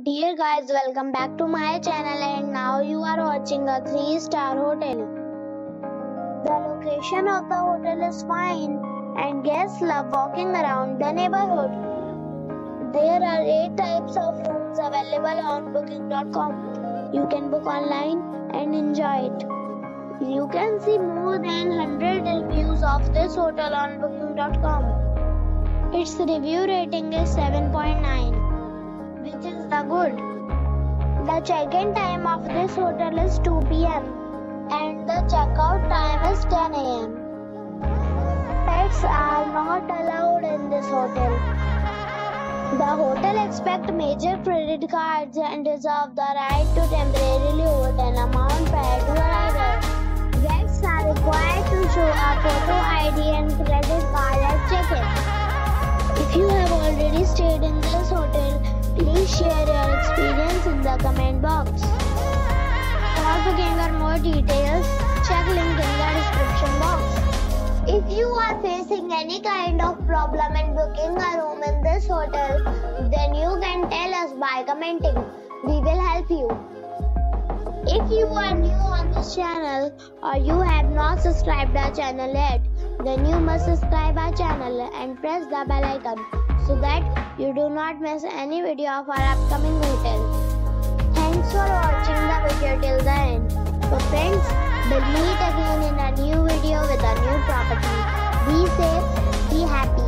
Dear guys, welcome back to my channel and now you are watching a 3-star hotel. The location of the hotel is fine and guests love walking around the neighborhood. There are 8 types of rooms available on booking.com. You can book online and enjoy it. You can see more than 100 reviews of this hotel on booking.com. Its review rating is 7.9. which is the good. The check-in time of this hotel is 2 p.m. and the checkout time is 10 a.m. Pets are not allowed in this hotel. The hotel accepts major credit cards and reserves the right to temporarily hold an amount prior to arrival. Guests are required to show a photo ID and credit card at check-in. If you have already stayed in this hotel, please share your experience in the comment box. For booking or more details, check link in the description box. If you are facing any kind of problem in booking a room in this hotel, then you can tell us by commenting. We will help you. If you are new on this channel or you have not subscribed our channel yet, then you must subscribe our channel and press the bell icon so that you do not miss any video of our upcoming hotel. Thanks for watching the video till the end. So friends, we'll meet again in a new video with a new property. Be safe, be happy.